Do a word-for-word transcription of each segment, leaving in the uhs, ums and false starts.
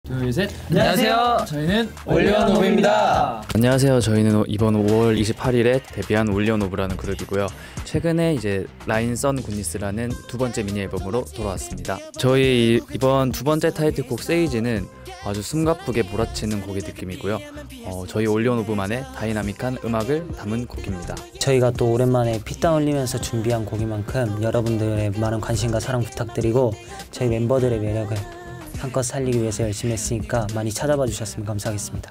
둘, 셋. 안녕하세요. 저희는 올리원 오브입니다. 안녕하세요. 저희는 이번 오월 이십팔일에 데뷔한 올리원 오브라는 그룹이고요. 최근에 이제 라인 선 굿니스라는 두 번째 미니 앨범으로 돌아왔습니다. 저희 이번 두 번째 타이틀곡 세이지는 아주 숨가쁘게 몰아치는 곡의 느낌이고요. 어, 저희 올리원 오브만의 다이나믹한 음악을 담은 곡입니다. 저희가 또 오랜만에 핏땀 흘리면서 준비한 곡인 만큼 여러분들의 많은 관심과 사랑 부탁드리고 저희 멤버들의 매력을 한껏 살리기 위해서 열심히 했으니까 많이 찾아봐 주셨으면 감사하겠습니다.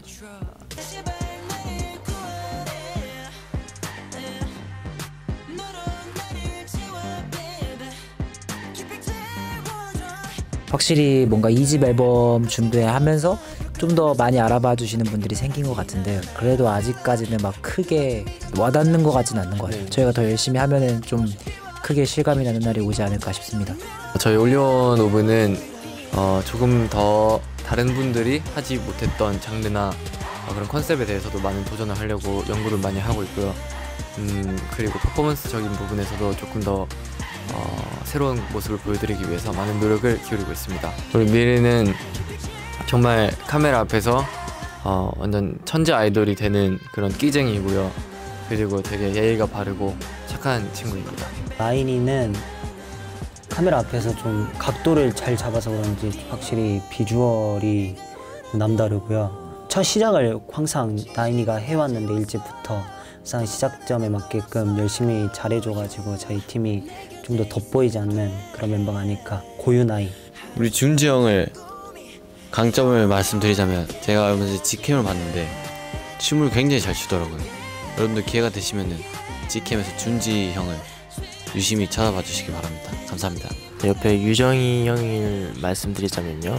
확실히 뭔가 이 집 앨범 준비하면서 좀 더 많이 알아봐 주시는 분들이 생긴 것 같은데 그래도 아직까지는 막 크게 와닿는 것 같지는 않는 것 같아요. 저희가 더 열심히 하면은 좀 크게 실감이 나는 날이 오지 않을까 싶습니다. 저희 올리원 오브는 어, 조금 더 다른 분들이 하지 못했던 장르나 어, 그런 컨셉에 대해서도 많은 도전을 하려고 연구를 많이 하고 있고요. 음, 그리고 퍼포먼스적인 부분에서도 조금 더 어, 새로운 모습을 보여드리기 위해서 많은 노력을 기울이고 있습니다. 우리 미리는 정말 카메라 앞에서 어, 완전 천재 아이돌이 되는 그런 끼쟁이고요. 그리고 되게 예의가 바르고 착한 친구입니다. 라인이는 카메라 앞에서 좀 각도를 잘 잡아서 그런지 확실히 비주얼이 남다르고요. 첫 시작을 항상 라인이가 해왔는데 일찍부터 항상 시작점에 맞게끔 열심히 잘해줘가지고 저희 팀이 좀 더 돋보이지 않는 그런 멤버가 아닐까. 고유나이. 우리 준지 형을 강점을 말씀드리자면 제가 얼마 전에 직캠을 봤는데 춤을 굉장히 잘 추더라고요. 여러분들 기회가 되시면은 직캠에서 준지 형을 유심히 찾아봐 주시기 바랍니다. 감사합니다. 옆에 유정이 형을 말씀드리자면요.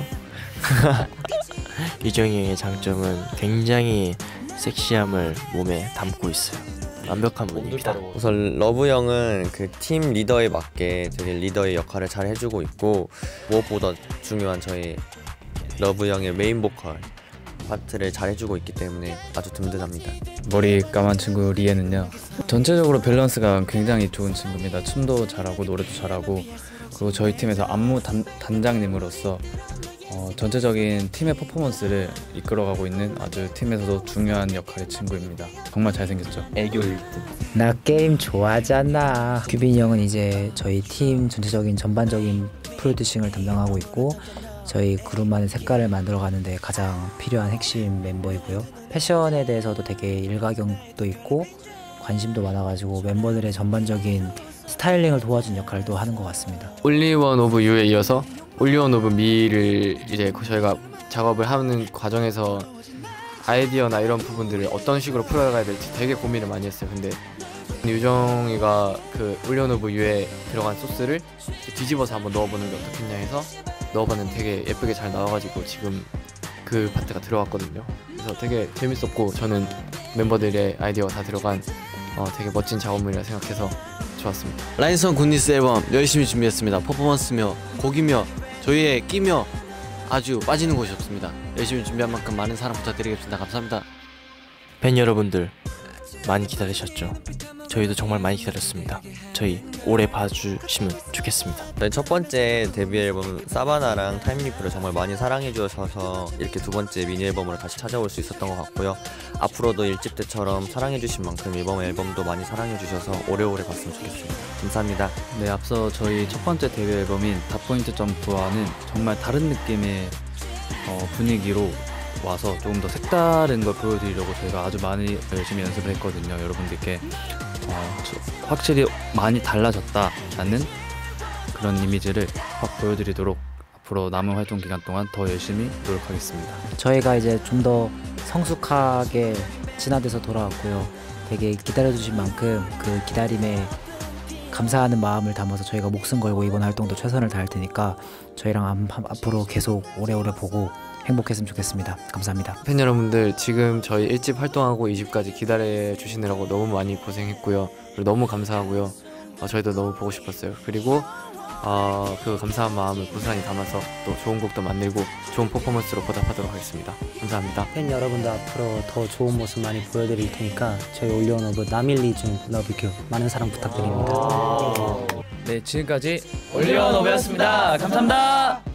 유정이 형의 장점은 굉장히 섹시함을 몸에 담고 있어요. 완벽한 분입니다. 우선 러브 형은 그 팀 리더에 맞게 되게 리더의 역할을 잘 해주고 있고 무엇보다 중요한 저희 러브 형의 메인 보컬 파트를 잘 해주고 있기 때문에 아주 든든합니다. 머리 까만 친구 리에는요, 전체적으로 밸런스가 굉장히 좋은 친구입니다. 춤도 잘하고 노래도 잘하고, 그리고 저희 팀에서 안무 단, 단장님으로서 어, 전체적인 팀의 퍼포먼스를 이끌어가고 있는 아주 팀에서도 중요한 역할의 친구입니다. 정말 잘생겼죠? 애교 일 등. 나 게임 좋아하잖아. 규빈이 형은 이제 저희 팀 전체적인 전반적인 프로듀싱을 담당하고 있고 저희 그룹만의 색깔을 만들어가는데 가장 필요한 핵심 멤버이고요. 패션에 대해서도 되게 일가견도 있고 관심도 많아가지고 멤버들의 전반적인 스타일링을 도와준 역할도 하는 것 같습니다. 올리원 오브 유에 이어서 올리원 오브 미를 이제 저희가 작업을 하는 과정에서 아이디어나 이런 부분들을 어떤 식으로 풀어가야 될지 되게 고민을 많이 했어요. 근데 유정이가 그 올리원 오브 유에 들어간 소스를 뒤집어서 한번 넣어보는 게 어떻겠냐 해서 넣어봤는데 되게 예쁘게 잘 나와가지고 지금 그 파트가 들어갔거든요. 그래서 되게 재밌었고 저는 멤버들의 아이디어가 다 들어간 어, 되게 멋진 작업물이라 생각해서 좋았습니다. 라인선 굿니스 앨범 열심히 준비했습니다. 퍼포먼스며 곡이며 저희의 끼며 아주 빠지는 곳이 없습니다. 열심히 준비한 만큼 많은 사랑 부탁드리겠습니다. 감사합니다. 팬 여러분들 많이 기다리셨죠? 저희도 정말 많이 기다렸습니다. 저희 오래 봐주시면 좋겠습니다. 저희 첫 번째 데뷔 앨범 사바나랑 타임리프를 정말 많이 사랑해 주셔서 이렇게 두 번째 미니 앨범으로 다시 찾아올 수 있었던 것 같고요. 앞으로도 일집 때처럼 사랑해 주신 만큼 이번 앨범도 많이 사랑해 주셔서 오래오래 봤으면 좋겠습니다. 감사합니다. 네, 앞서 저희 첫 번째 데뷔 앨범인 닷포인트 점프와는 정말 다른 느낌의 어, 분위기로 와서 조금 더 색다른 걸 보여드리려고 저희가 아주 많이 열심히 연습을 했거든요. 여러분들께 어, 확실히 많이 달라졌다라는 그런 이미지를 확 보여드리도록 앞으로 남은 활동 기간 동안 더 열심히 노력하겠습니다. 저희가 이제 좀 더 성숙하게 진화돼서 돌아왔고요. 되게 기다려주신 만큼 그 기다림에 감사하는 마음을 담아서 저희가 목숨 걸고 이번 활동도 최선을 다할 테니까 저희랑 암, 앞으로 계속 오래오래 보고 행복했으면 좋겠습니다. 감사합니다. 팬 여러분들 지금 저희 일 집 활동하고 이 집까지 기다려 주시느라고 너무 많이 고생했고요. 그리고 너무 감사하고요. 어, 저희도 너무 보고 싶었어요. 그리고 어, 그 감사한 마음을 고스란히 담아서 또 좋은 곡도 만들고 좋은 퍼포먼스로 보답하도록 하겠습니다. 감사합니다. 팬 여러분들 앞으로 더 좋은 모습 많이 보여드릴 테니까 저희 올리원 오브 나밀리 중 러브큐 많은 사랑 부탁드립니다. 네, 지금까지 올리원 오브였습니다. 감사합니다.